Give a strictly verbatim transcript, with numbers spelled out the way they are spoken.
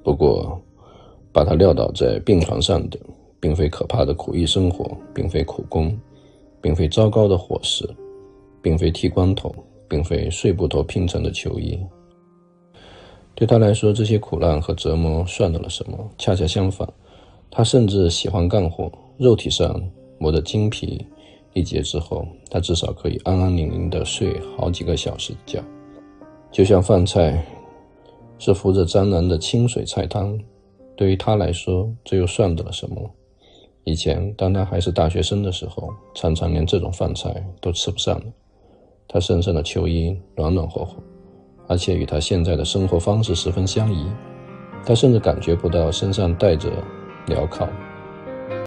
不过把他撂倒在病床上的并非可怕的苦役生活，并非苦工，并非糟糕的伙食，并非剃光头，并非碎布头拼成的球衣。对他来说，这些苦难和折磨算得了什么？恰恰相反，他甚至喜欢干活，肉体上磨得精疲力竭之后，他至少可以安安宁宁地睡好几个小时的觉。就像饭菜是浮着沾蓝的清水菜汤，对于他来说，这又算得了什么？以前当他还是大学生的时候，常常连这种饭菜都吃不上了。他身上的秋衣暖暖和和，而且与他现在的生活方式十分相宜。他甚至感觉不到身上带着镣铐，